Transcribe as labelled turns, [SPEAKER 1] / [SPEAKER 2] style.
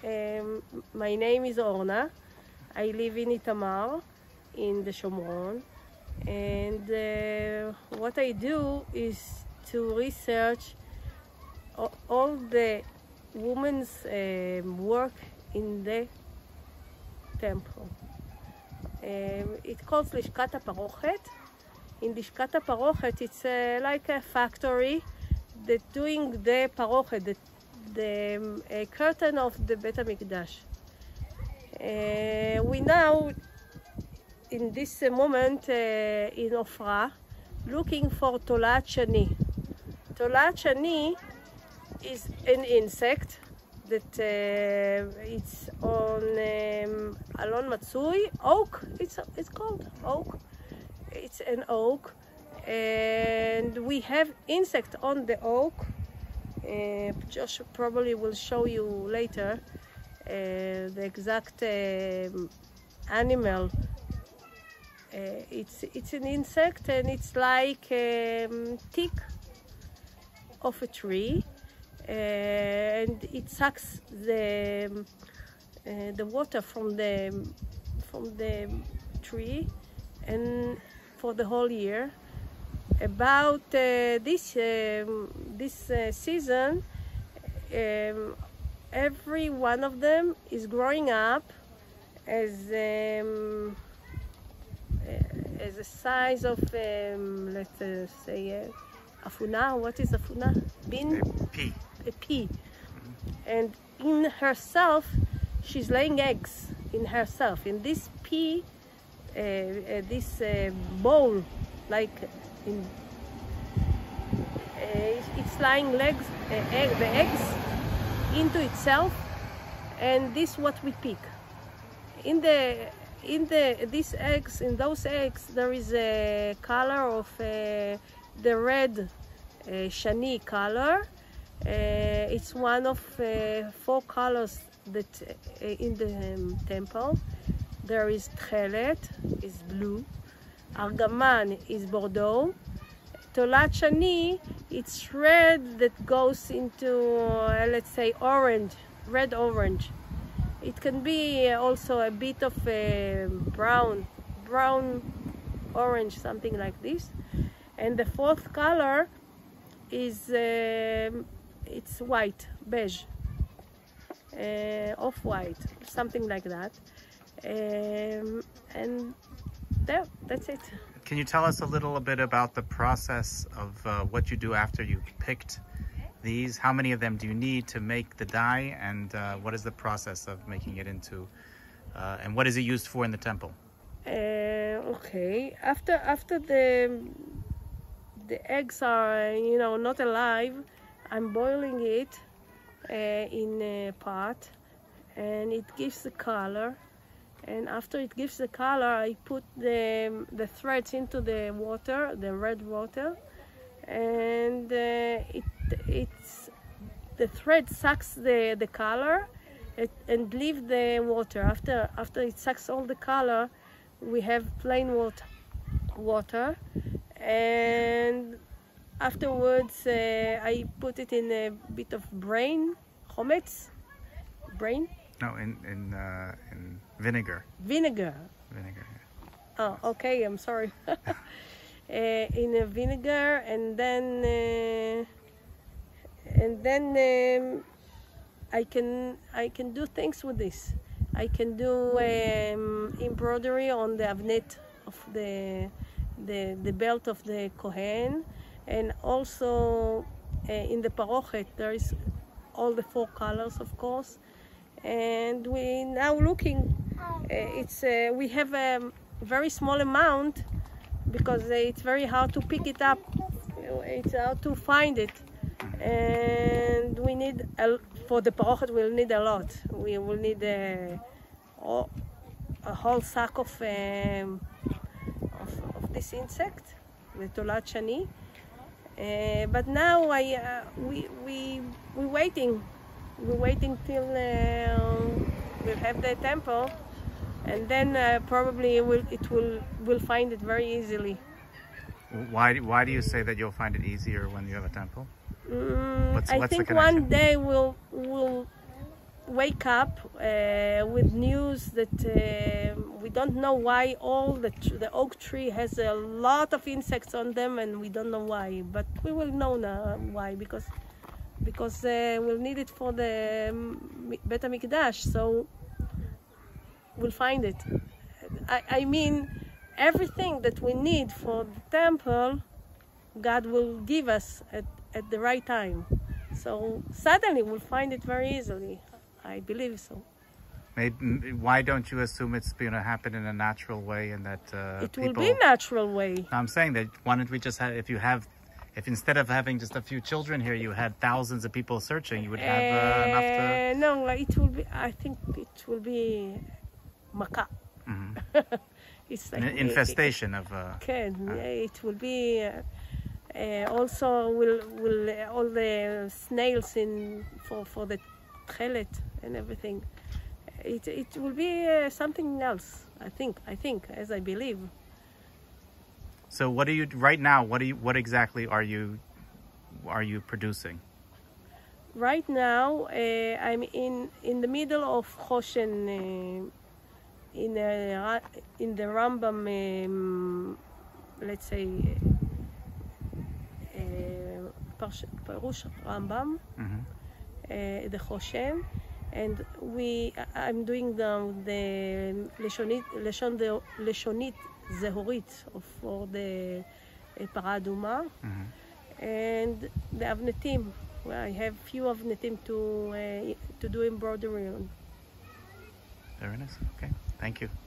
[SPEAKER 1] My name is Orna. I live in Itamar, in the Shomron. And what I do is to research all the women's work in the temple. It calls Lishkat HaParochet. In Lishkat HaParochet, it's like a factory that doing the parochet, the curtain of the Bet HaMikdash. We now, in this moment in Ofra, looking for Tolat Shani. Tolat Shani is an insect that it's on Alon Matsui, oak, it's called oak. It's an oak, and we have insect on the oak. Josh probably will show you later the exact animal. It's an insect, and it's like tick of a tree, and it sucks the water from the tree, and for the whole year. About this season, every one of them is growing up as the size of let's say afuna. What is afuna? Bean?
[SPEAKER 2] A pea.
[SPEAKER 1] A pea. And in herself, she's laying eggs in herself. In this pea, this bowl, like it's laying the eggs into itself, and this is what we pick. In those eggs, there is a color of the red shani color. It's one of 4 colors that in the temple. There is tchelet, is blue. Argaman is Bordeaux. Tolat Shani, it's red that goes into, let's say, orange, red-orange. It can be also a bit of brown-orange, something like this. And the 4th color is, it's white, beige, off-white, something like that. And that's it.
[SPEAKER 2] Can you tell us a little bit about the process of what you do after you've picked these? How many of them do you need to make the dye, and what is the process of making it into, and what is it used for in the temple?
[SPEAKER 1] Okay, after the eggs are, you know, not alive, I'm boiling it in a pot, and it gives the color. And after it gives the color, I put the threads into the water, the red water, and the thread sucks the color and leave the water. After it sucks all the color, we have plain water, and afterwards I put it in a bit of chometz.
[SPEAKER 2] No, in vinegar.
[SPEAKER 1] Vinegar.
[SPEAKER 2] Vinegar.
[SPEAKER 1] Oh, okay. I'm sorry. In a vinegar, and then I can do things with this. I can do embroidery on the avnet of the belt of the Kohen, and also in the parochet there is all the 4 colors, of course. And we now looking. We have a very small amount because it's very hard to pick it up. It's hard to find it, and we need for the parochet. We'll need a lot. We will need a whole sack of this insect, the Tolat Shani. But now we're waiting. We're waiting till we'll have the temple, and then probably we'll find it very easily.
[SPEAKER 2] Why do you say that you'll find it easier when you have a temple?
[SPEAKER 1] I think one day we'll wake up with news that we don't know why all the oak tree has a lot of insects on them, and we don't know why. But we will know now why, because we'll need it for the Bet HaMikdash, so we'll find it. I mean, everything that we need for the temple, God will give us at the right time. So suddenly we'll find it very easily. I believe so.
[SPEAKER 2] Maybe, why don't you assume it's going to happen in a natural way, and that
[SPEAKER 1] it will be natural way?
[SPEAKER 2] I'm saying that why don't we just have, if instead of having just a few children here, you had thousands of people searching, you would have enough to...
[SPEAKER 1] No, it will be, I think it will be makkah.
[SPEAKER 2] Mm-hmm.
[SPEAKER 1] It's like
[SPEAKER 2] an infestation of...
[SPEAKER 1] it will be... also, will all the snails for the tchelet and everything. It will be something else. I think, as I believe.
[SPEAKER 2] So, what do you right now? What exactly are you producing?
[SPEAKER 1] Right now, I'm in the middle of Choshen, in the Rambam. Let's say. Parush Rambam, the Choshen, and I'm doing the Leshonit Zehorit for the Paraduma, and the Avnetim. Well, I have few Avnetim to do embroidery on.
[SPEAKER 2] Very nice. Okay, thank you.